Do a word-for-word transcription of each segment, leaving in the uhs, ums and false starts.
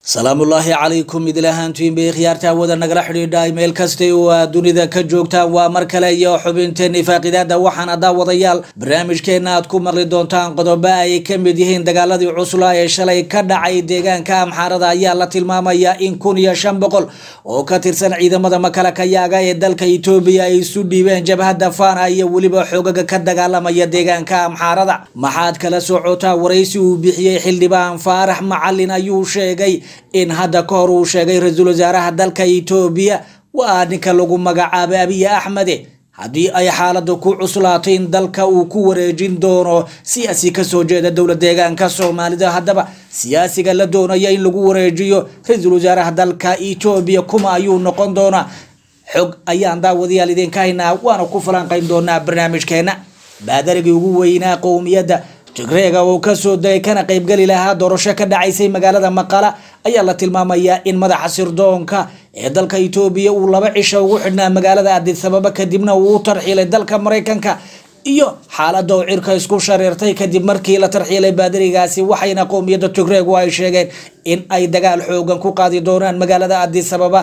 سلام الله عليكم إدلهان تيم بخيارتا ودا نقل حريدا إيميل كاستي ودونيدا كجوجتا ومركلا يو حبينتين فاقدادا وحانا دا وضيال برامج كينات كومرلي دونتان قدوبا اي كمبديهين دقالادي عسولا يشالي كدعاي ديغان كام حاردا يالا تلماما يا إن كون يا شنبقل وكتر سن عيدا مدى مكالا كياغا يدالك يتوبيا يسو ديبين جبهة دفان اي وليبا حوغا كدقالاما يا ديغان كام حاردا محاد كلا سوعوتا ورئيسي وبيحيي حلدبان فارح معلنا يو شيغي إن هذا كورو شيء رجل زاره دلك إثيوبيا وأنك لقوا مجا أبي أحمد هذه أي حالة دكوا عسلاتين دلك وكور جندونه سياسي كسوجة الدولة ديجان كسومالي ده هذا سياسي قال دونه يين لقوا رجيو رجل زاره دلك إثيوبيا كما يون نقندونا حق أيام دا وذي الذين كاينا وأنا كفران قيم دونا برنامج كينا بعدرك يقوينا قومية ده تقريبا وكسو ده كان قيب قال لها دورشة كده عيسى مقالة مقالة أي الله تلماميا إن مدى حسر دونك دلك إثيوبيا ولا بعيش وحنا مقالة عدد سببك كدبنا وترحيل دلك أمريكانك إيو حالة دو عيرك يسكو شريرتي كدب مركي لترحيل بادري قاسي وحينا قوم يد تقريبا واي شيغين إن أي دقال حوغان كو قادي دوران مقالة عدد سببا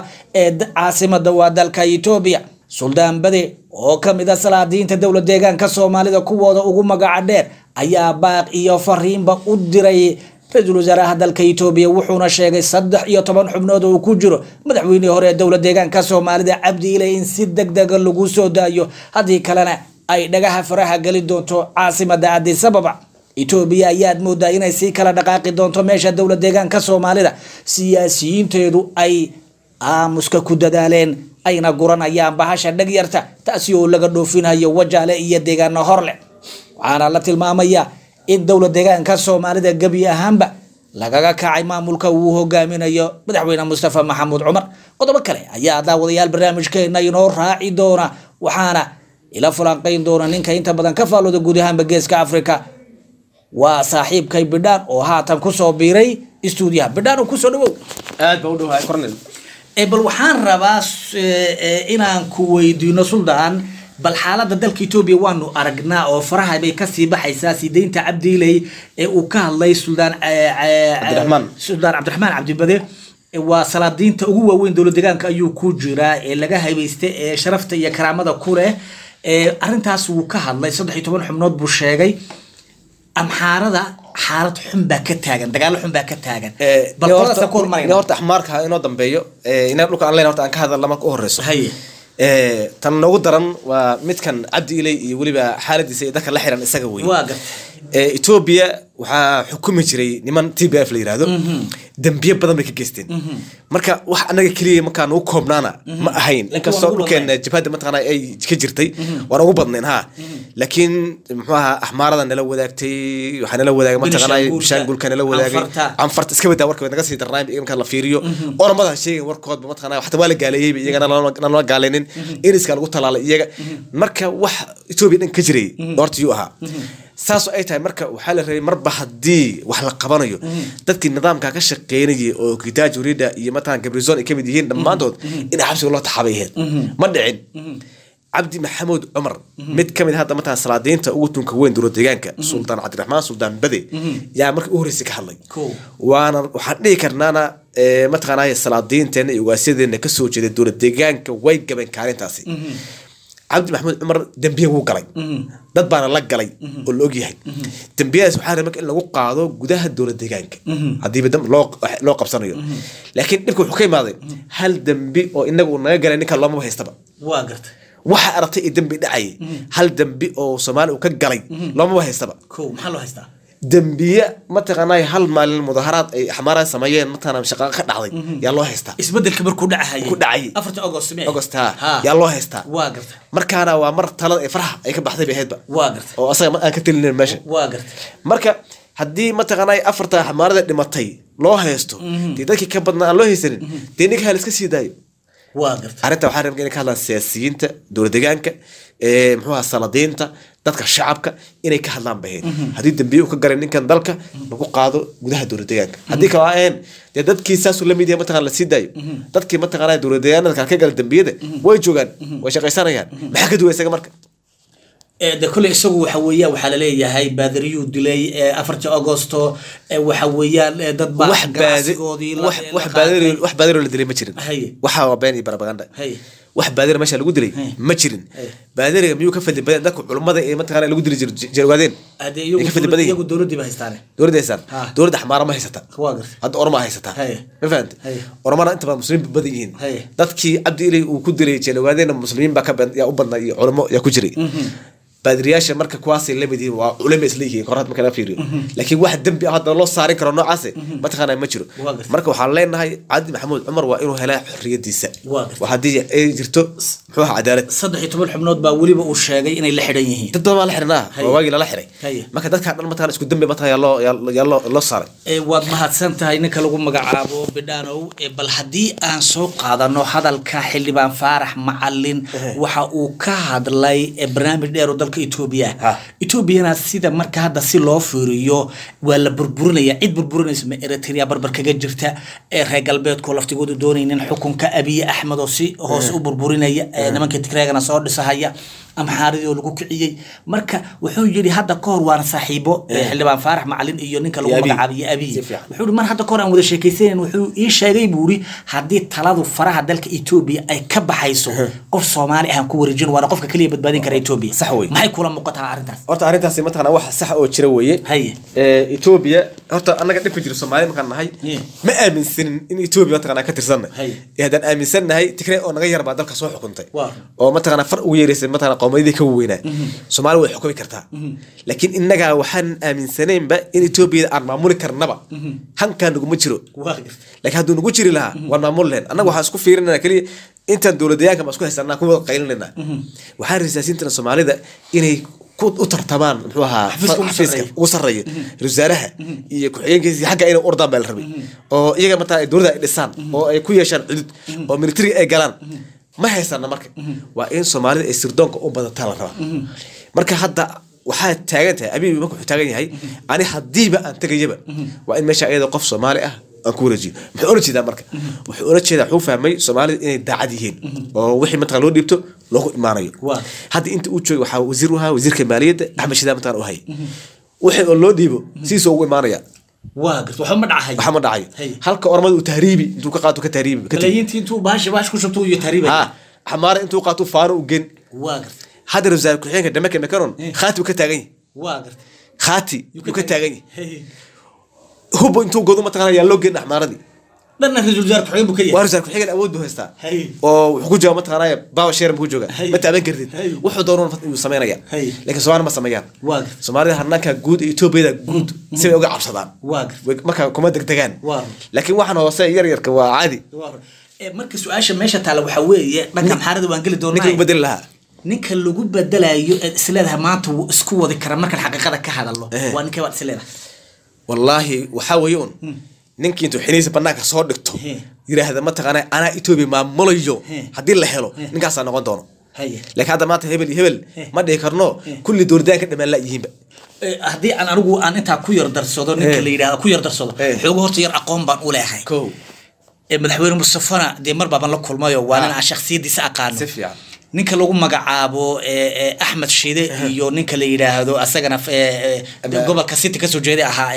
عاصمة دوا دلك إثيوبيا سلطان بدي oo kamida salaadiinta dawladda deegaanka Soomaalida kuwooda ugu magaca dheer ayaa baaq iyo fariinba u diray ra'iisul wasaaraha dalka Itoobiya wuxuuna sheegay saddex iyo toban xubnood oo ku jiro madaxweynaha hore ee dawladda deegaanka Soomaalida Cabdi Ilay in si degdeg ah lagu soo daayo hadii kalena ay dhagaha faraha gali doonto caasimada Addis Ababa Itoobiya ayaa moodaa inay si kala dhaqaaqi doonto meesha dawladda deegaanka Soomaalida siyaasiyiinteedu ay aamuska ku dadaaleen ayna guranayaan bahasha dhagyarta taasi oo laga dhoofinayo wajaale iyo deegaano horle waxaana la tilmaamayaa in dawladda deegaanka Soomaalida gabi ahaanba lagaga kacay maamulka uu hogaaminayo madaxweyne Mustafa Maxamuud Cumar qodobo kale ayaa daawadayaal barnaamijkeena inoo raaci doona waxaana ila falanqayn doona ninka inta badan ka faalooda guud ahaan Geeska Afrika waa saaxiibkay Bidhaan oo haatan ku soo biiray stuudiyaha Bidhaan ku soo dhawow aad baa u dhawahay Cornel bal waxaan rabaa inaan ku weydiino Suldaan bal xaaladda dalka Itoobiya waanu aragnaa oo faraha bay ka sii baxaysaa sideenta Cabdi Ilay ee uu ka hadlay Suldaan Cabdiraxmaan Suldaan Cabdiraxmaan Cabdi Bade waa salaadiinta ugu waaweyn dawladda deegaanka ayuu ku jiraa ee laga haybaystay ee sharafta iyo karaamada ku leh ee arintaas uu ka hadlay saddex iyo toban xubnood buu sheegay amxaarada xaalad xun baa ka taagan dagaal xun baa ka taagan bal qorta ku marayna horta axmaarka inoo dambeeyo ina dhulka aan leeyahay horta aan ka hadal marka u horeyso haye ee tan noogu daran waa midkan Cabdi Ilay iyo waliba xaaladiisa ee dadka la xiran isaga weey waa gad ee Itoobiya waxa xukumi jiray niman T B F la yiraahdo dambiye badan bay ka geysteen marka wax anaga kaliya markaan u koobnaana ma ahayn inkastoo dhulkeena jabhada mataqaana ay ka jirtay waan ugu badnayn ha laakiin muxuu ahaa axmaarada nala wadaagtay waxa nala wadaagay mataqaana bishaangulka nala wadaagay anfarta iska wada warkooda naga sii darnaan iyaga la fiiriyo oo ramada sheegay warkood mataqaana waxa waa la gaaleeyay iyaga nala gaaleenin in iska lagu talaalay iyaga marka wax Itoobiya dhan ka jiray horta uu ahaa saaso ay tahay marka waxa la reeyay marba hadii wax la qabanayo dadkii nidaamka ka shaqeynayay oo Gitaaj Urida iyo mataan Gabrizoon ay kamid yihiin dhamaantood in xabsiga loo taxabayeen ma dhicin Cabdi Maxamuud Cumar mid kamid hadda mataan salaadiinta ugu tunka weyn dawladda deegaanka Sultaan Cabdiraxmaan Suldaan Bade yaa markii u horeysay ka hadlay waana waxaan dhigi karnaana ma taqaanay salaadiinteena iyo waasideena ka soo jeeday dawladda deegaanka way gaban kaalintaasi Cabdi Maxamuud Cumar dambiye uu galay dad baana la galay oo loo ogyahay dambiyaas waxa rabay in lagu qaado gudaha dawladda deegaanka hadii badam loo loo qabsanayo laakiin dhibku wuxuu ka imaaday hal dambi oo inagu naga galay ninka looma haystaba waa gartay waxa aragtay dambi dhacay hal dambi oo Soomaali uu ka galay looma haystaba ko maxaa loo haystaa dambiye ma taqaanay hal maalin mudaharaad ay axmaara sameeyeen matana shaqo ka dhacday yaa loo haystaa isbedelka markuu dhacay ku dhacay afarta August August yaa loo haystaa waa gartay markaana waa mar talada ay faraha ay ka baxday baheedba waa gartay oo asaga aan ka tilin meesha waa gartay marka hadii ma taqaanay afarta axmaarada dhimatay loo haysto dadkii ka badnaa loo haysanin deeniga hal iska sii daayo waa gartay arinta waxa rabay in ka hadlaan siyaasiyiinta dawladda deegaanka ee muxuu ahaa salaadiinta dadka shacabka inay ka hadlaan baheed hadii dambiye uu ka galay ninkan dalka lagu qaado gudaha dawladda deegaanka hadii ka waayeen dadkii saas la mid yahay mataqaan la sii daayo dadkii mataqaan dawladda deegaanka ka galay dambiyada way joogan way shaqaysanayaan maxaa ka duway isaga marka ده كل يسوق وحوية وحلالية هاي بادريو دلي أفرج أغسطس وحوية ضد بعض واحد بادر واحد بادر واحد بادر اللي دلي ما جرين وحا بيني بربغاندا واحد بادر ماشي lagu dilay ma jirin baadariga miyuu ka fadhi badan dadku culimada ee mataqaana lagu dili jir jirwaadeen adeeyo iyagu dawladda ba haystaan dawladda haystaan dawladda xamaara ma haysata hadda orma haysata ma fahanti ormana inta badan muslimiin badan yihiin dadkii Cabdi Ilay uu ku dilay jirwaadeen muslimiin ba ka badan yaa u badnaa iyo culimo yaa ku jiray baadriyaasha marka kuwaas la mid yihiin waa culimo isleeyihiin qorad marka la fiiriyo laakiin wax dambi ah hadda loo saari karo noocaas ma taqaana ma jiro marka waxaan leenahay Cabdi Maxamuud Cumar waa inuu helaa xorriyadiisa waxa hadii ay jirto muxuu cadaalad saddex iyo toban xubnood baa waliba uu sheegay inay la xidhan yihiin dad ma la xirnaa waa waagi la xiray marka dadka dhan mataan isku dambi mataan yaa loo yaa loo saaray ee waad mahadsan tahay ninka lagu magacaabo bidhaanow bal hadii aan soo qaadano hadalka xildhibaan Faarax Macalin waxa uu ka hadlay barnaamij dheer oo dalka Ethiopia Ethiopia sida marka hadda si loo fiiriyo waa la burburinaya cid burburinaysa ma Eritrea barbar kaga jirta ee reer galbeedku laftigoodu doonayeen xukunka Abiy Ahmed oo si hoos u burburinaya nimanka Tigreegana soo dhisahaya am xaaridii lagu kiciyay marka wuxuu yiri hadda koor waan saaxiibo xildhibaan Faarax Macalin iyo ninka lagu magacaabay Abiy wuxuu mar hadda koor aan wada sheekaysaneen wuxuu ii sheegay buuri hadii taladu faraha dalka Ethiopia ay ka baxayso qof Soomaali ah ku wareejin waana qofka kaliya badbaadin kara Ethiopia sax way maxay kula muuqataa arintaas horta arintaas ma taqana wax sax oo jira weeye ee Ethiopia horta anaga dhib ku jiro Soomaali markaan nahay ma aaminsan in Ethiopia taqana ka tirsanay ee hadan aaminsanahay Tigray oo naga yarba dalka soo xukuntay oo ma taqana far ugu yeereysay ma taqana qowmiyadii ka weynaa Soomaali way xukumi kartaa laakiin inaga waxaan aaminsanayn ba in Ethiopia aan maamuli karnaba hankaan ugu ma jiro laakiin haduu ugu jiri lahaa waan maamul leen anaga waxaan isku fiirinaa kaliya inta dawladayaalka ma isku haysanaa kuwa qaylinayna waxaan risaasiinta Soomaalida inay ku u tartamaan muxuu ahaa xafiiska ugu sareeyo wasaaraha iyo ku-xigeenkiisa xagga inay ordaan baa la rabay oo iyaga mataa ay dawladda ay dhisaan oo ay ku yeeshaan cudud oo military ay galaan ma haysana marka waa in Soomaalida ay sirdoonka u badataa la rabaa marka hadda waxa taagan tahay Abiy ma ku taagan yahay ani hadiiba aan tagayaba waa in meesha ayada qof Soomaali ah aan ku wareejiyo muxuu oran jeedaa marka wuxuu oran jeedaa wuxuu fahmay Soomaalida inay daacad yihiin oo wixii mataqaan loo dhiibto loo imaanayo hadda inta uu joogo waxa wasiir waxa wasiirka maaliyadda Axmed Shidaa mataqaan u hay wixii loo dhiibo si soo ugu imaanaya waa garto waxa ma dhacayo waxa ma dhacayo halka ormadu uu tahriibi intuu ka qaato ka tahriibi kaleeyintii intuu baash baash ku shubto iyo tahriibi ha xamaar intuu qaato faaro u gen waa garto هذا الرجال كحينك دمك مكانون خاتي وكتاجي واقر خاتي وكتاجي هو بنتو قدوم مثلا يالله جن حماردي لأن الرجال جار كحين بكية وارجع كحين الأود بهستا وحكوا مثلا باو شير بوجوجا متى بين كردين وحضرون سمينا يا لكن سواء ما سميان واقر سماري هرناك جود يوتيوب جود سوي وقع عصدان واقر ما كان كمان دقدقان لكن واحد هو سير يركب عادي مركز سؤال ماشى تعال وحوي ما كان حارد وانقل دون نكمل بدل لها ninka lagu badalayo isleedahay maanta uu isku wadi kara marka xaqiiqada ka hadalo waa ninka wad isleedahay wallahi waxa weeyoon ninka intuu xiniisa banaanka soo dhigto yiraahdo ma taqaanay ana Ethiopia maamulayo hadii la helo ninkaas noqon doono laakiin hadda maanta hebel hebel ma dhigi karno kulli dowladaha ka dhamaan la yihiinba hadii aan anigu aan inta ku yar darsado ninka la yiraahdo ku yar darsado xoog horta yar aqoon baan u leeyahay ko madaxweyne Mustafa de mar baaban la kulmayo waa nin shakhsiyadiisa aqaan ninka lagu magacaabo Axmed Shiide iyo ninka la yiraahdo asagana gobolka City ka soo jeeday aha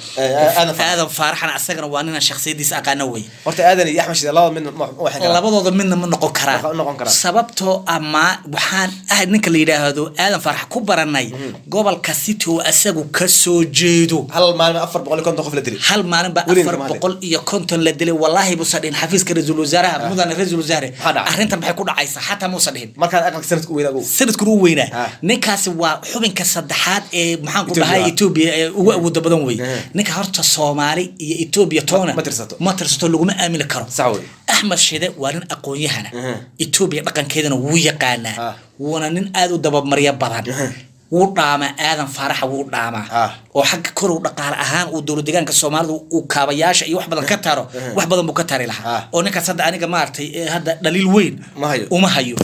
Aadan Faaraxna asagana waa nin shakhsiyadiisa aqaan way horta Aadan iyo Axmed Shiide labada mid waxay kala labadooda midna ma noqon karaan sababtoo ama waxaan aad ninka la yiraahdo Aadan Faarax ku baranay gobolka City oo asagu ka soo jeedo hal maalin afar boqol iyo konton qof la dilay hal maalin ba afar boqol iyo konton la dilay wallahi busadin xafiiska ra'iisul wasaaraha mudan ra'iisul wasaare arrintan maxay ku dhacaysaa hatta muusa dhihin markaan aqalka sanadku weynaago sanadku uu weynaa ninkaasi waa xubinka saddexaad ee maxaan ku dhahay Ethiopia ee ugu awood badan way ninka horta Soomaali iyo Ethiopia toona ma tirsato lagu ma aamin karo Axmed Shiide waa nin aqoon yahana Ethiopia dhaqankeedana wuu yaqaanaa wana nin aad u daba mariya badan wuu dhaama Aadan Faarax wuu dhaama oo xaq kor u dhaqaale ahaan uu dowlad deegaanka Soomaalidu uu kaabayaasha iyo wax badan ka taro wax badan buu ka tari lahaa oo ninka sadda aniga maartay hadda dhaliil weyn uma hayo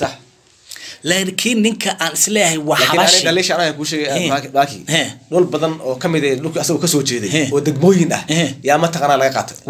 laakiin ninka aan isleeyahay waxa xabash laakiin dhaliisha aan ku sheegay baaki nool badan oo kamid ah dhulka asoo ka soo jeeday oo degmooyin ah yaa ma taqana laga qaatay waa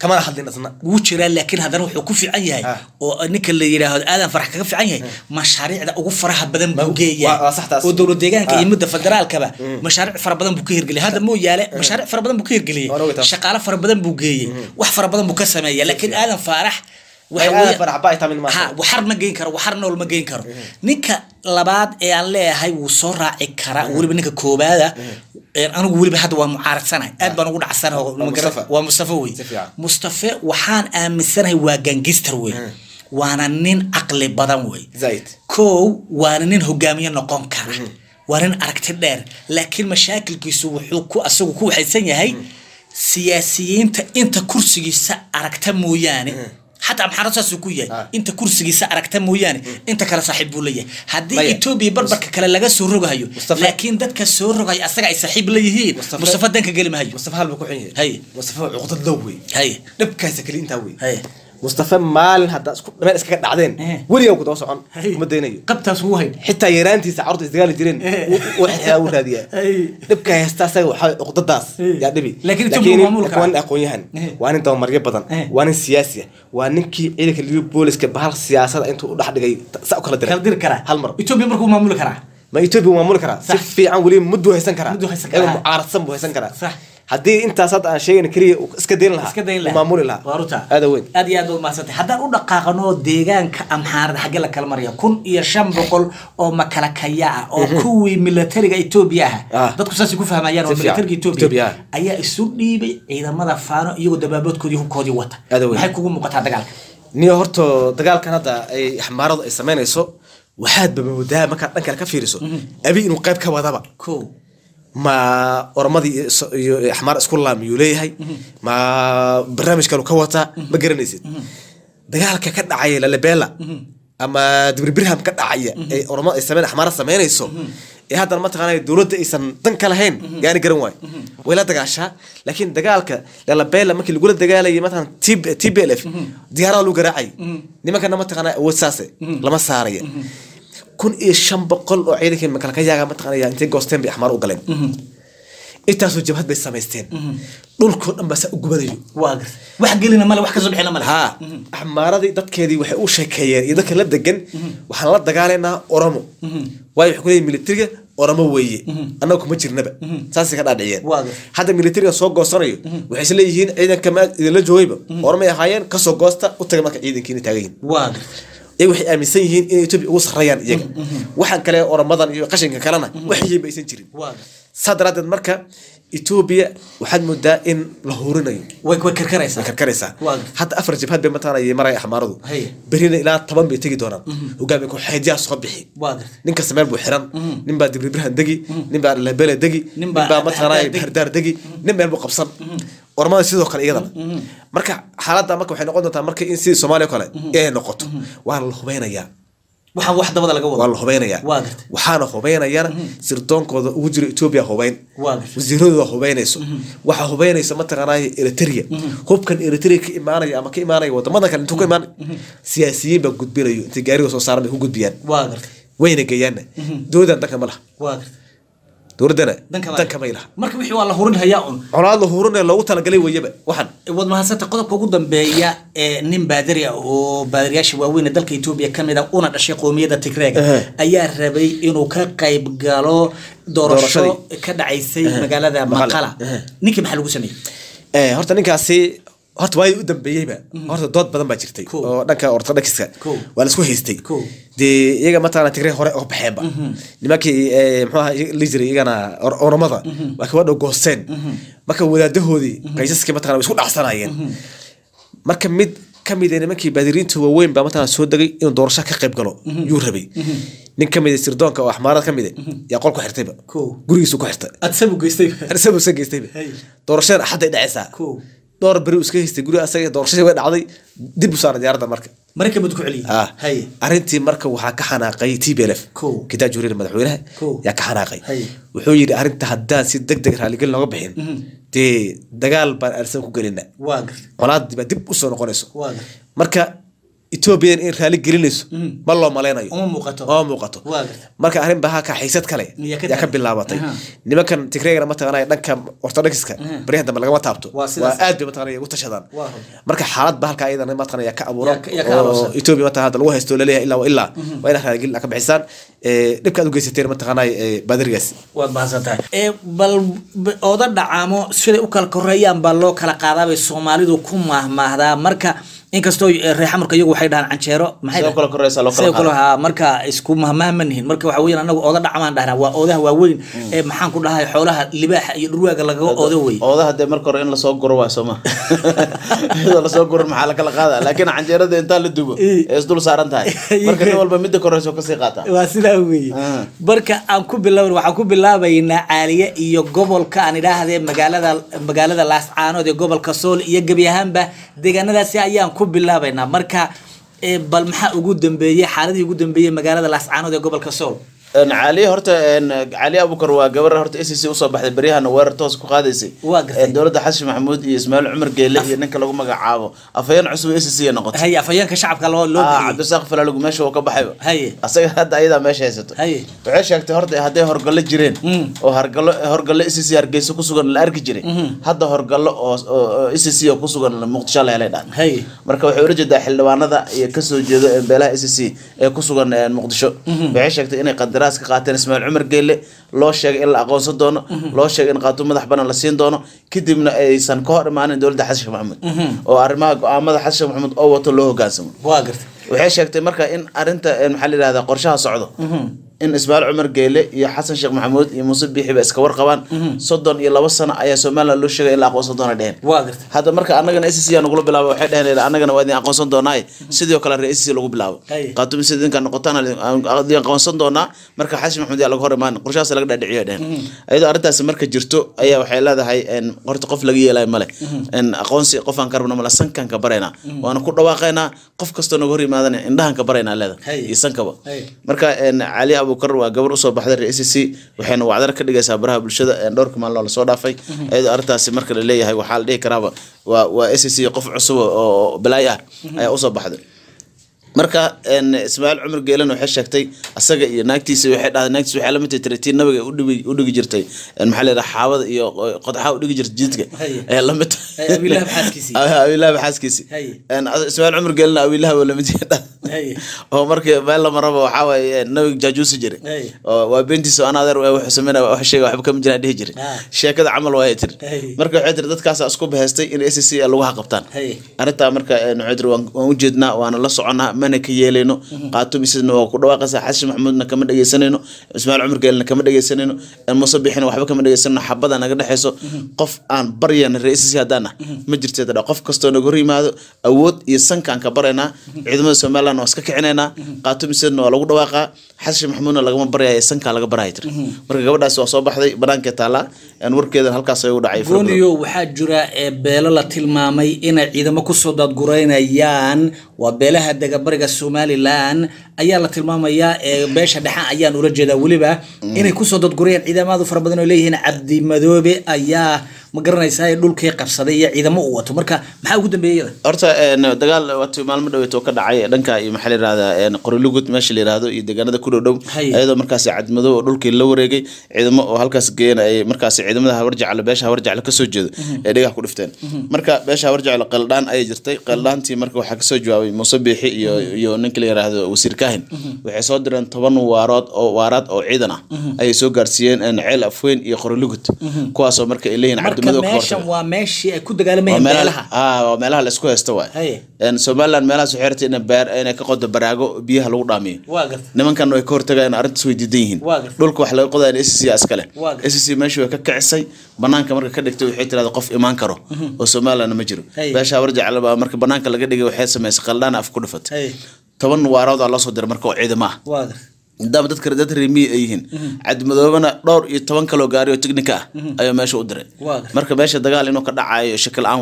كمان حدين أصلا وجرا لكن هذا روح وكفي عنيه أو نك اللي يراه آدم فرح كفي عنيه مشاريع ده أقول فرح بدن بوجيه ودور الدجان كي يمد فدرال كبا مشاريع فرح بدن بوكير قلي هذا مو ياله مشاريع فرح بدن بوكير قلي شقالة فرح بدن بوجيه وحفر بدن بوكسمية لكن آدم فرح وحنا فرح باي تامين ما ها وحرنا جين كرو وحرنا ولا ما جين كرو نك لبعض يعني هاي وصورة إكرا ولي نك كوبا أنا أقول بهذا ومعارض سنة أدبنا نقول عسرها ومصطفى ومصطفى مصطفى وحان أم السنة هو جنجستر وي وانا نين عقل بدن وي زايد كو وانا نين هجامية نقون كره وانا أركت دير لكن مشاكل كيسو حكو أسوق كو حسين هاي سياسيين أنت كرسي سا أركت موياني حتى محرسة سكوية آه. أنت كرسي سأرك تموياني أنت كلا صاحب بولية هذه إتوبي بربك كلا لقى سورة هيو لكن ده كسورة هي أصلا صاحب ليه مصطفى, مصطفى دنك قال ما هيو مصطفى هالبكوعين هي مصطفى عقد اللوي هي نبكي سكلين تاوي هي مصطفى مال هذا ما اسكت بعدين ولي يوم كنت أوصل مدينيو قبتها سوهي حتى يرانتي سعرت إزدقال جرين وحيا ولادية نبكي يستاسي عقد الداس يا نبي لكن لكن أكون أقويهن وأنا أنت مريب بدن وأنا سياسية وأنكي إلك اللي بوليس كبهال السياسة أنتوا راح تجي سأكل درا كل كرا هالمرة إتوبي مركو معمول كرا ما إتوبي معمول كرا في عن ولي مدو هيسن كرا مدو هيسن كرا معارض سمبو هيسن كرا صح هدي أنت صد عن شيء نكري إسكدين لها إسكدين لها معمول لها واروتا هذا وين هذه هذا ما ستي حتى أقول دقائق ديجان كأمهار حاجة لك المريا كون يشام بقول أو مكلكيا أو كوي ميلتري إثيوبيا ده تقصد يكون فهم أيام ميلتري إثيوبيا أي السودي بي إذا ما دفعنا يجود دبابات كودي هو كودي وات هذا وين هيكون مقطع دجال نيو هرتو دجال كندا أي حمارض السمين يسوع واحد بمودها ما كان نكال كفيرسو أبي إنه قيب كوادبا كو ما أرمادي حمار اسكولا ميولي هاي ما برنامج كانوا كواتا ما قرنيسيد دجال ككد عيل اللي بيلا أما دبر برهم كد عيل أرماد السمين حمار السمين يسوع إيه هذا المنطقة أنا دولت إيسان تنكلهين يعني قرنواي ولا دجاشة لكن دجالك للا بيلا ممكن يقول الدجال يي مثلا تيب تيب ألف ديارة لو قرعي نما كان المنطقة أنا وساسة لما سارية كون إيش شام بقول وعيدك المكان كيا ما تقنيا أنت جوستين بأحمر وقلم إنت سوجبت بالسماستين دول كون بس أقبليه واقف واحد قال لنا ملا واحد كذب حنا ملا ها أحمر دي دت كذي وحقول شيء كير إذا كان لبد جن وحنا لبد قالنا أرمو واي حكولي ميلترية أرمو ويي أنا كم تجرنا بقى ساسي كذا عيان هذا ميلترية سوق قصريه وحيس اللي يجين إذا كمان إذا لجويبه أرمي حيان كسوق قصته وتجمع إذا كيني تاجين واقف إيه وحي أمسيهين إيه تبي وصريان يجي وحن كلا رمضان يقشن كلامنا وحي بيسنجرين صدرت المركة إثيوبيا وحد مدة إن لهورنا وك وكركريسة وكركريسة حتى أفرج بهاد بمتانا يمرأي حمارضو برينا إلى طبعا بيتجي دونا وقام يكون حيجي صبحي نينك سمير بوحران نبى دبر برهن دقي نبى لبلا دقي نبى متانا بهردار دقي نبى بقبصان ورما سيدو كان إيضا مركا حالات مركا وحين نقول نتا مركا إن سيد سوماليا كله إيه نقطة وعلى الخبينا يا وحنا واحدة بدل جوال والله خبينا يا واقف وحنا خبينا يا سيرتون كذا وجري إثيوبيا خبين واقف وزيرو خبينا يسو وح خبينا يسو متى غناي إريتريا هوب كان إريتريا كإيمانا يا أما كإيمانا يا وطمنا كان أنتو كإيمان سياسيين بقود بيريو تجاري وصار بيهو قود بيان واقف وين جيانا دودا أنت كملها واقف دوردنا دن كميلها marka wixii waa la hurin hayaa un colaad la hurin loogu tala galay wayaba waxan wad ma hasata qodobka ugu dambeeya ee nin baadiri ah oo baadiriyaasha waaweyn ee dalka Itoobiya kamid ah una dhashay qoomiyada Tigreega ayaa rabay inuu ka qayb galo doorasho ka dhacaysay magaalada Maqala ninkii maxaa lagu sameeyay ee horta ninkaasi horta way u dambeeyayba horta dood badan baa jirtay oo dhanka ortodokska waa la isku haystay dee iyaga mataana Tigreeg hore oo baxeenba nimankii muxuu ahaa liisri iyagana oromada waa ka wada goosteen marka wadaadahoodii qaysaskii mataana isku dhacsanayeen marka mid kamid ah nimankii baadiriinta waaweyn baa mataana soo dagay inuu doorasho ka qayb galo yuu rabay nin kamid ah sirdoonka oo axmaarad kamid ah yaa qolku xirtayba gurigiisu ku xirtay adsabu geystay adsabu geystayba doorashada xaday dhacaysa دور بريوس كيس تقولي أسيء دور شيء وين عضي دب صار ديارنا مركب مركب بدك عليه آه هاي أرنتي مركب وحكى حناقي تي بيلف كو كده جوري المدحولها يا كحناقي وحوي أرنت هدان سيد دق دق هالي قلنا قبحين تي دجال بار أرسلكوا قلنا واقف قلاد دب دب أصلا قنيسو واقف مركب Ethiopia in raali gelinayso ma loo maleynayo oo muuqato oo muuqato marka arrin baa ka xiisad kale ya ka bilaabatay nimankan Tigreega ma taqaanay dhanka Orthodoxiska bariyaha dambe laga taabto waa aad bay ma taqaanay ugu tashadaan marka xaalad baa halka ayadana ma taqaanay ka abuuro Ethiopia ma taqaanay lagu haysto leeyahay ilaa ilaa waa in raali gelin ka bixisaan ee dibka u geysatay ma taqaanay badrigaas waad baahantahay ee bal ooda dhacaamo sida u kala koreeyaan baa loo kala qaadaabay Soomaalidu ku maahmaahdaa marka inkastoo reexa marka iyagu waxay dhahan canjeero maxay kala koreysa loo kala qaado marka isku mahmaahmanhiin marka waxa weeyaan anagu ooda dhacamaan dhahnaa waa oodaha waaweyn ee maxaan ku dhahay xoolaha libaaxa iyo dhurwaaga laga oodo way oodaha de marka hore in la soo guro waa Soomaa iyada la soo guro maxaa la kala qaada laakiin canjeerada inta la dubo ee isdul saaran tahay marka nin walba mid koreyso ka sii qaata waa sidaa weey marka aan ku bilaabay waxa ku bilaabaynaa caaliye iyo gobolka aan ilaahdee magaalada magaalada Laascaanood ee gobolka Sool iyo gabi ahaanba deegaanadaasi ayaan bilaabayna marka bal maxaa ugu dambeeyay xaaladii ugu dambeeyay magaalada Laascaanood ee gobolka Sool ان علي هرتا ان علي ابو كر waa gabar horta S C usoo baxday bariyahan weerar toos ku qaadaysay dawladda Xasan Maxamuud iyo Ismaaciil Umar Geele iyo ninka lagu magacaabo afayeen cusub S C noqotay hay afayeenka shacabka loo loo bixiyay Cabdisaaq Falaal lagu meesha uu ka baxay hay asaga hadda ayada meesha haysato waxay sheegtay horta haday horgal jireen oo horgal horgal S C Hargeysa ku sugan la arki jiray hadda horgal oo S C ku sugan Muqdisho la helayaan hay marka waxay ujeedaa xildhibaanada iyo ka soo jeedo beelaha S C ee ku sugan Muqdisho waxay sheegtay inay qadar ka qaateen Ismaaciil Umar Geele loo sheegay in la aqoonsan doono loo sheegay in qaatu madax banaan la siin doono kadibna aysan ka hor imaanin dawladda Xasan Maxamuud oo arrimaha go'aamada Xasan Maxamuud oo wato loo hoggaansamo waa gartay waxay sheegtay marka in arinta maxaa la yiraahdaa qorshaha socdo in Ismaaciil Umar Geele iyo Xasan Sheekh Maxamuud iyo Muuse Biixi ba iska warqabaan soddon iyo laba sano ayaa Soomaaliland loo sheegay in la aqoonsan doono dheen waa gartay hadda marka anagana S C aan ugu bilaabo waxay dhaheen anagana waa idin aqoonsan doonaa sidoo kale S C lagu bilaabo qaatum sidinka noqotaan aan aqoonsan doonaa marka Xasan Maxamuud ayaa laga hor imaan qorshahaas laga dhaadhiciyo dheen ayadoo arintaas marka jirto ayaa waxay leedahay in qorto qof laga yeelay male in aqoonsi qof aan karabno mala sankan ka barayna waana ku dhawaaqayna qof kasto naga hor imaadana indhahan ka barayna leedahay iyo sankaba marka Ali Abu Kar waa gabar usoo baxday S C waxayna wacdar ka dhigaysaa baraha bulshada ee dhowrka maalin la soo dhaafay ayadoo arintaasi marka la leeyahay waxa la dhihi karaa waa waa S C qof cusub oo balaay ah ayaa usoo baxday marka in Ismaaciil Umar Geele waxay sheegtay asaga iyo naagtiisa waxay dhahday naagtiisa waxay la mid tahay tirtii nabiga u dhigi u dhigi jirtay in maxaa la xaawada iyo qodxa u dhigi jirtay jidka ay la mid abilaha xaaskiisi abilaha xaaskiisi in Ismaaciil Umar Geele abilaha wala mid yahay oo markii meel la maraba waxa way nabiga jaajuus jiray oo waa beentiisa aan adeer wax sameeyay wax sheegay waxba kama jiraan dhihi jiray sheekada camal waa tir marka waxay tir dadkaas isku bahaystay in S C lagu haqabtaan arinta marka waxay tir waan u jeednaa waana la soconaa mana ka yeeleyno qaatum isna oo ku dhawaaqaysa Xasan Maxamuudna kama dhageysanayno Ismaaciil Umar Geelna kama dhageysanayno Muuse Biixina waxba kama dhageysanayno xabada naga dhaxayso qof aan baryan ra'iisul hadana ma jirto dad qof kasto naga hor yimaado awood iyo sankaan ka barayna ciidamada Soomaaliland oo iska kicinayna qaatum isna oo lagu dhawaaqa Xasan Maxamuudna laga barayay sanka laga baraay tir marka gabadhaas oo soo baxday banaanka taala aan warkeeda halkaas ay u dhacay gooniyo waxa jira beelo la tilmaamay in ciidamo ku soo dad gureynayaan waa beelaha dagabariga Somaliland ayaa la tilmaamayaa ee beesha dhaxan ayaan ula jeedaa waliba inay ku soo dad gureen ciidamadu fara badan oo leeyihiin Cabdi Madoobe ayaa ma garanaysaa dhulkii qabsaday iyo ciidamo u wato marka maxaa ugu dambeeyay horta dagaal wato maalmo dhaweeto ka dhacay dhanka iyo maxaa la yiraahdaa Qorolugud meesha la yiraahdo iyo deegaanada ku dhow ayadoo markaas Cabdi Madoobe dhulkii la wareegay ciidamo oo halkaas geeyay markaas ciidamada Hawarjacal beesha Hawarjacal ka soo jeedo ee dhigax ku dhifteen marka beesha Hawarjacal qaldaan ay jirtay qaldaantii marka waxa ka soo jawaabay Muuse Biixi iyo iyo ninka la yiraahdo wasiir Kaahin waxay soo direen toban waarood oo waaraad oo ciidan ah ay soo gaarsiiyeen in ceel afweyn iyo Qorolugud kuwaas oo marka ay leeyihiin meeshan waa meeshii ay ku dagaalamayeen meelaha ah waa meelaha la isku haysto waay in Soomaaliland meelaha soo xirtay in beer inay ka qodo baraago biyaha lagu dhaamiyo waa gartay nimankan way ka hortagayaan arintaas way diidan yihiin dhulka wax laga qodayo S C iskale S C meeshii way ka kicisay banaanka marka ka dhigtay waxay tiraahdaa qof iimaan karo oo Soomaaliland ma jiro beesha Hawarjacal marka banaanka laga dhigay waxay sameysay qaldaan af ku dhufatay toban waarood la soo diray marka ciidamo ah waa dab dadka dad reemi ay yihiin Cabdi Madoobana dhowr iyo toban kilo gaari oo technique ah ayaa meesha u diray marka meesha dagaal inuu ka dhacayo shakal aan waa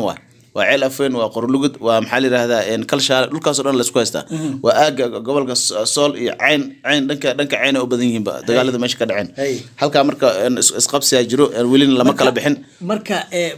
وعيل أفين وقرلوجد ومحل هذا إن كل شهر كل كاس ران لسكويستا وأجا قبل كصال عين عين دنك دنك عين وبدينهم بقى دجال هذا ماشي كده عين هل كأمريكا إسقاط سيجرو ولين لما كلا بحن مركا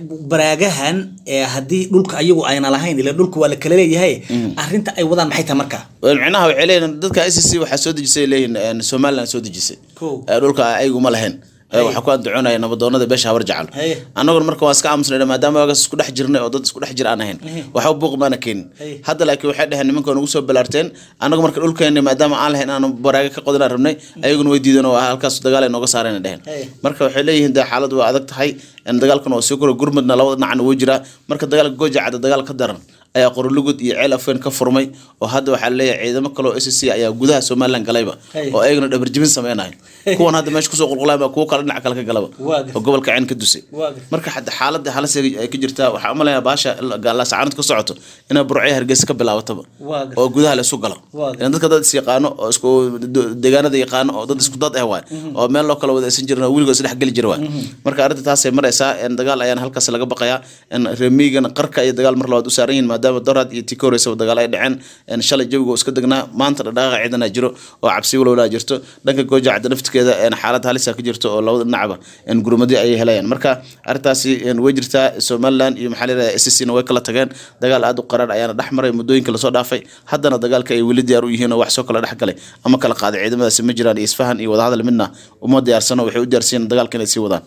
براجهن هدي دولك أيوة أنا لهين إلا دولك ولا كلالي هاي أنت أي وضع محيطها مركا معناها علينا ضدك أس سي وحسود جسي لين سومالنا سود جسي دولك أيوة ما لهين waxaa ku adduunaya nabadoonada beesha hawar jacal anaguna marka waa iska aamusnay maadaama waagas isku dhex jirnay oo dad isku dhex jir aan ahayn waxa uu buuq maana keen hadda laakiin waxay dhahan nimanka ugu soo balaarteen anagu marka dhulkeena maadaama aan lahayn aan baraaga ka qodana rabnay ayaguna way diideen oo halkaas dagaal ay nooga saareen dhahan marka waxay leeyihiin xaaladu waa adag tahay in dagaalkan oo soo koro gurmadna labada dhinac uu jira marka dagaalka gooja cad dagaal ka daran ayaa qorlugud iyo ceel afeen ka furmay oo hadda waxa leeyahay ciidamo kale oo S C ayaa gudaha Soomaaliland galayba oo ayaguna dhabar jibin sameeyay kuwan hadda meesha ku soo qulqulayba kuwa kale dhinac kale ka galaba oo gobolka ceen ka dusay marka hadda xaaladda halis ay ka jirtaa waxa umaleeyaa baasha la saacad ka socoto ina burcay hargeysa ka bilaabataba oo gudaha la soo galo in dadka dad is yaqaano oo isku deegaanada yaqaano oo dad isku dad ah waay oo meel loo kala wada isan jirna wiligood isdhex gali jir waay marka arrinta taas ay maraysaa in dagaal ayaan halkaas laga baqayaa in reemigan qarka iyo dagaal mar labaad u saaran maadaama daraad iyo tikooraysa dagaal ay dhaceen in shalay jawiga iska degnaa maanta dhaqaaqa ciidana jiro oo cabsi walowla jirto dhanka gooja cad naftigeeda in xaalad halis ah ka jirto oo labada dhinacba in gurmadii ay helayaan marka arrintaasi in way jirtaa Soomaaliland iyo maxalada S C na way kala tageen dagaal aad u qarar ayaana dhaxmaray muddooyinka la soo dhaafay haddana dagaalka ay weli diyaar u yihiin oo wax soo kala dhaxgalay ama kala qaaday ciidamadaasi ma jiraan isfahan iyo wada hadal midna uma diyaarsano waxay u diyaarsan dagaalka inay sii wadaan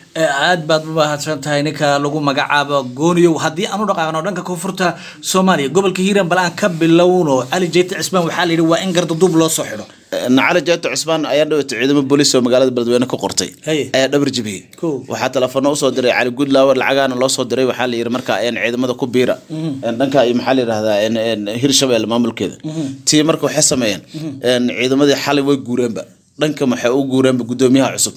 aad baad u mahadsan tahay ninka lagu magacaabo gooniyow haddii aanu dhaqaaqno dhanka koonfurta Soomaaliya gobolka Hiiraan balaan ka bilowno Ali Jeete Cismaan waxa la yiri waa in garda dub loo soo xidho nacala Jeete Cismaan ayaa dhawaa ciidamada booliis oo magaalada Beledweyne ka qortay ayaa dhabar jibiyay waxa telefoon u soo diray Ali Gudlaaw lacagana loo soo diray waxa la yiri marka ay ciidamada ku biira dhanka ay maxal yiraahdaa in Hirshabelle maamulkeeda tii marka waxay sameeyeen ciidamadii xalay way guureenba dhanka maxay u guureenba gudoomiyaha cusub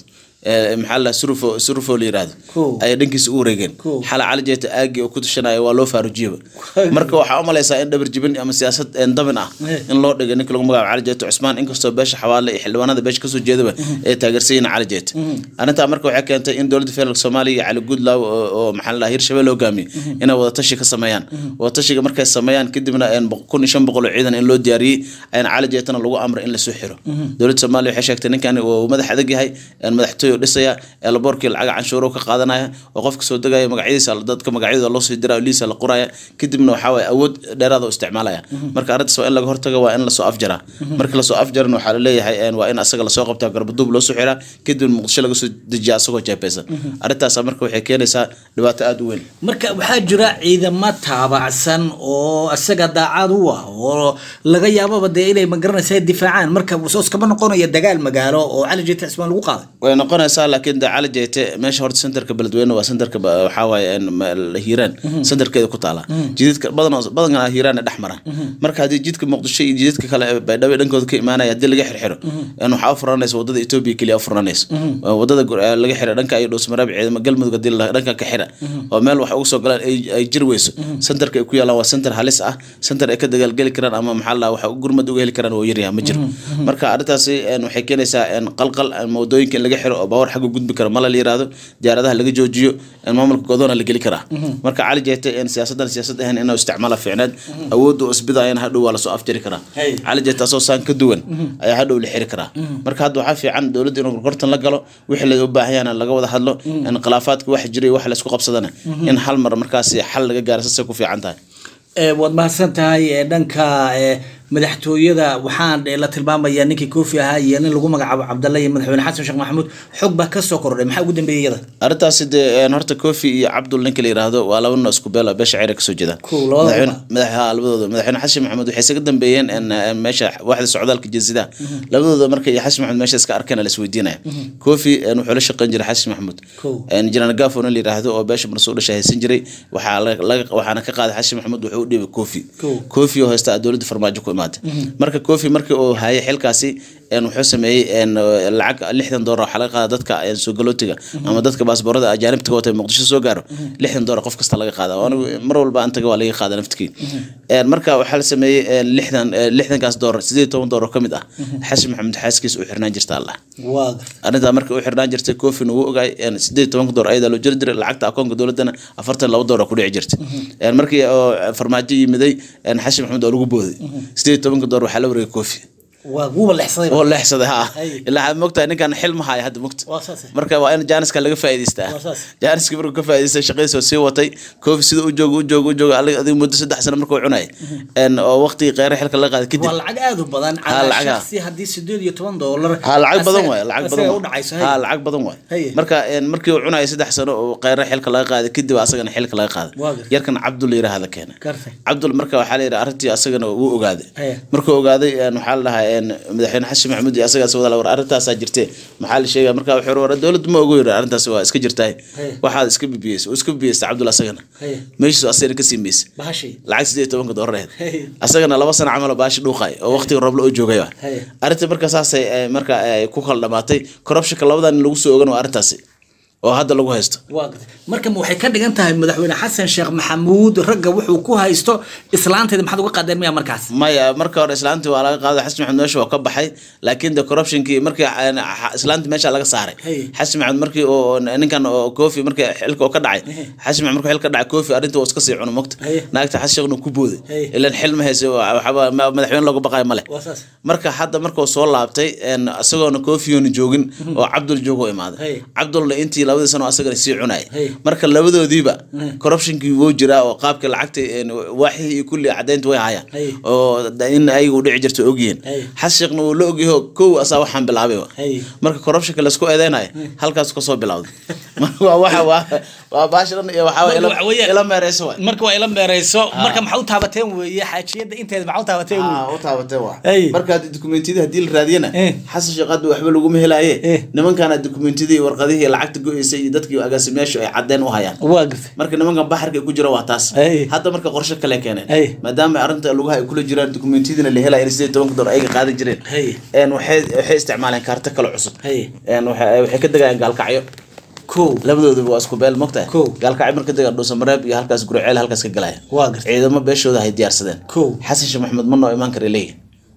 محل سرفو سرفو ليراد أي دنكيس أوريجن حال على جيت أجي وكنت شناي والله فارجيبه مركو حامل يسا إن دبر جبن أما سياسة إن ضمنه إن الله دقني كلهم مقام على جيت عثمان إنك استوبش حوالي حلوان هذا بيش كسو جذبه تاجرسين على جيت أنا تأمركو حكي أنت إن دولة فيل الصومالي على جود لو محل هير شبه لو قامي إنه وتشيك السميان وتشيك مركز السميان كده من إن بكون شن بقول عيدا إن لو دياري إن على جيتنا لو أمر إن لسحره دولة الصومالي حشك تنين كان ومدح هذا هاي المدحتو dhisaya ee laborkii lacag canshuuro ka qaadanaya oo qofka soo dagaya magaciisa dadka magacyada loo soo diraa liisa la qoraya kadibna waxa way awood dheeraad u isticmaalaya marka arintaas waa in laga hortago waa in la soo afjara marka la soo afjarno waxa la leeyahay in waa in asaga la soo qabtaa garbadub loo soo xiraa kadib muqdisho laga soo dejiyaa asagoo jeepaysan arintaas marka waxay keenaysaa dhibaato aad u weyn marka waxa jira ciidamo taabacsan oo asaga daacad u ah oo laga yaabo baday inay magaranaysaa difaacaan marka soo iskaba noqonaya dagaal magaalo oo Ali Jeete Cismaan lagu qaaday way noqonaysaa لكن ده على جيته ماشي هرت سنتر كبلدوين وسنتر كحواي إن الهيران سنتر كده كتالا جديد بدنا بدنا هيران الأحمر مرك هذه جديد كمقدشة جديد كخلا بدأ بدنا كذا كمان يدي لقى حر حر إنه حافر الناس وضد إثيوبيا كلي حافر الناس وضد لقى حر دنك أي دوس مربع ما قل متقدر دنك كحرة ومال وحوسه قال أي جرويس سنتر كويا لا وسنتر هلسة سنتر أكيد قال قال كران أمام محل وحقور مدوق قال كران ويريها مجر مرك عرتاسي إنه حكينا سا إن قلقل الموضوع يمكن لقى حر باور حق جود بكرة ما لا يرادو جارده لقى جوجيو المملكة قدونا اللي قلي كره مركا على جهته إن سياسة سياسة هن إنه استعمالها في عناد أود وأسبدا ين هدو ولا سقف جري كره على جهته أساسا كدون أي هدو اللي حري كره مركا هدو حافي عن دولة إنه قرطن لقلو ويحل يوبا هيانا لقى وده حلو إن خلافات واحد جري واحد لسقو قبصدنا إن حل مرة مركاسي حل لقى جالس سكو في عندها waad mahadsantahay dhanka madaxtooyada waxaan la tilmaamayaa ninkii Koofi ahaa iyo nin lagu magacaabo Cabdalla iyo madaxweyne Xasan Sheekh Maxamuud xog ba ka soo kordhay maxaa ugu dambeeyay arintaas ee horta Koofi iyo Cabdul ninka la yiraahdo waa laba nin isku beela beesha ciidan ka soo jeeda madaxweynaha labadooda madaxweyne Xasan Maxamuud waxay isaga dambeeyeen in meesha waaxda socdaalka jazida labadooda markay Xasan Maxamuud meesha iska arkeen la isweydiinay Koofi wuxuu la shaqeyn jiray Xasan Maxamuud in jiraan gaafon la yiraahdo oo beesha marsuul shahaysan jiray waxa waxaana ka qaaday Xasan Maxamuud wuxuu u dhibay Koofi Koofi oo haysta dawladda farmaajo ku marka Koofi markii uu hayay xilkaasi een wuxuu sameeyay een lacag lixdan doolar waxa laga qaadaa dadka een soo galootiga ama dadka baasaboorada ajaanibta wata Muqdisho soo gaaro lixdan doolar qof kasta laga qaadaa oo mar walba aan taga waa laga qaadaa naftkii een marka waxa la sameeyay lixdan lixdan kaas doolar sideed iyo toban doolar kamid ah Xasan Maxamed xaaskiis uu xirnaan jirta Allah waa arrinta marka uu xirnaan jirtay koofin uu ogaay een sideed iyo toban doolar ayda loo jiri jiray lacagta akoonka dawladana afartan iyo laba doolar ku dhici jirtay een markii farmaajo yimiday een Xasan Maxamed oo lagu booday sideed iyo toban doolar waxa la wareegay koofi waa lexsaday oo lexsaday ha ilaa moogtaa ninkan xilma haya hadda moogta marka waa in jaaniska laga faa'iideystaa jaaniska markuu ka faa'iideystay shaqadiisa sii watay koofi sida uu joogo uu joogo uu joogo adiga muddo saddex sano markuu cunay een oo waqti qeyr xilka la qaaday kadib waa lacag aad u badan ala shakhsi hadii sideed iyo toban doolar ha lacag badan way lacag badan ha lacag badan way marka een markii uu cunay saddex sano oo qeyr xilka la qaaday kadib asagana xilka la qaaday yarkan Cabdul yiraahdo keena Cabdul marka waxa la yiraahdaa arrintii asagana uu ogaaday markuu ogaaday een waxa la dhahaa madaxweyne Xasan Maxamed iyo asaga soo wada war arintaas jirtay maxaa la sheegay marka wuxuu war dawladdu ma ogu yiri arintaas waa iska jirtay waxa iska bibiyay oo iska bibiyay Cabdul asagana meeshu asagana ka simeys bahashi lacag sideed iyo toban doolar asagana laba sano camal baashi dhuuqay oo waqti roob la joogay arinta marka saasay marka ku kala dhamaatay corruption labadan lagu soo ogaan arintaas oo hadda lagu haysto marka waxay ka dhigan tahay madaxweyne Xasan Sheekh Maxamuud ragga wuxuu ku haysto islaanteeda maxad uga qaadeen miya markaas maya marka hore islaantii waa laga qaaday Xasan Maxamuud meesha waa ka baxay laakiin the corruption kii markii islaantii meesha laga saaray Xasan Maxamuud markii oo ninkan oo koofi markii xilka ka dhacay Xasan Maxamuud markii xilka dhacay koofi arinta oo iska sii cuno mogta naagta Xasan Sheekh ku booday ilaa xil ma hayso waxa madaxweyne lagu baqay male marka hadda markuu soo laabtay in asagoona koofi oo joogin oo Cabdul joogo imaaday Cabdul intii labada sano asaga si cunay marka labadoodiiba corruption-kii wuu jiraa oo qaabka lacagta waaxii kulli cadeynta way hayaan oo in ay u dhici jirto ogiyeen xashiqna uu la ogyahay koow asaa waxaan bilaabay marka corruption-ka la isku eedeynay halkaas ka soo bilowday marka waxa waa baashiran iyo waxa ila meereyso marka waa ila meereyso marka maxaa u taabateen weeye xaajiyada inteed maxaa u taabateen u taabateen waa marka dokumentiyada hadii la raadiyana Xasan Sheekh qad waxba lagu mehelaaye nimankan dokumentiyada warqadihii lacagta go'aysay dadkii agaasimayaashu ay cadeen u hayaan marka nimanka baxarka ku jira waa taas hadda marka qorshe kale keeneen maadaama arinta lagu hay kula jiraan dokumentiyada la helay sideed iyo toban doolar ay qaadan jireen een waxay waxay isticmaaleen kaarta kale cusub een waxay ka dagayaan gaalkacyo ko labadoodu waa isku beel mogtahay gaalkacyo marka daga dhuusa mareeb iyo halkaas gurceel halkaas ka galaya ciidamo beeshooda ay diyaarsadeen Xasan Sheekh Maxamuud ma noo iman kara leeyahay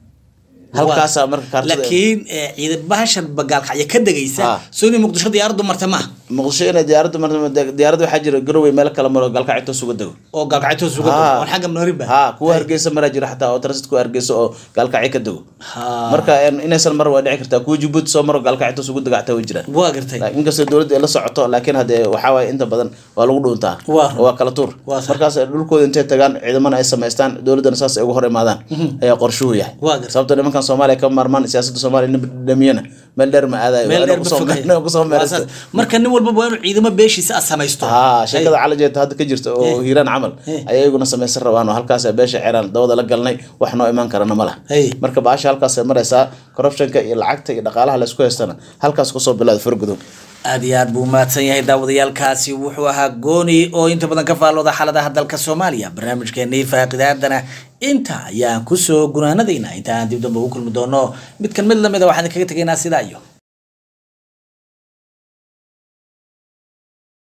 halkaas marka kaartada laakiin ciidan bahashan bagaalkacyo ka dagaysa Soomaaliya Muqdisho diyaaradu marta ma Muqdisho inay diyaaradu marta diyaaradu waxa jira garowe meel kala maro gaalkacyo suuga dago oo gaalkacyo suuga dago oo xagga Nooriba ha kuwa Hargeysa mara jira xataa oo transit ku Hargeysa oo gaalkacyo ka dago marka inaysan mar waa dhici kartaa kuwa Djibouti soo maro gaalkacyo suuga dagacta way jiraan waa gartay inkastoo dawladda la socoto laakiin hadee waxa way inta badan waa lagu dhuuntaa waa kala tuur markaas dhulkooda intay tagaan ciidamada ay sameystaan dawladana saas ay ugu hor imaadaan ayaa qorshuhu yahay sababtoo nimankan Soomaaliya ka marmaan siyaasadda Soomaaliya dhamiyana meel dheer ma aadayo waa ku soo meeraysto marka nin walba waa inuu ciidamo beeshiisa samaysto ha shaqada calajeed hadda ka jirta oo hiiraan camal ayaguna samaysan rabaan oo halkaas beesha xiraan dawada la galnay wax noo iman karana malaha marka baasha halkaas ay maraysaa corruption-ka iyo lacagta iyo dhaqaalaha la isku haystana halkaas ku soo bilaad fargudo aad iyo aad buu mahadsan yahay daawadayaalkaasi wuxuu ahaa gooni oo inta badan ka faalooda xaaladaha dalka Soomaaliya barnaamijkeena faaqidaadana inta ayaan ku soo gunaanadayna inta aan dib dambe u kulmi doono mid kan mid lamid ah waxaan kaga tagaynaa sidaa iyo